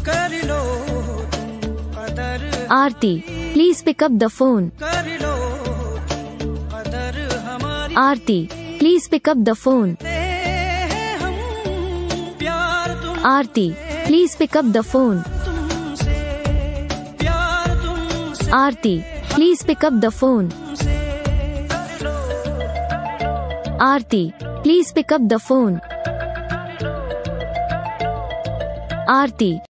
कर लो तुम कदर। Aarti, please pick up the phone. कर लो तुम कदर हमारी। Aarti, please pick up the phone. हम प्यार तुम। Aarti, please pick up the phone. तुमसे प्यार तुमसे। Aarti, please pick up the phone. कर लो। Aarti, please pick up the phone. Aarti,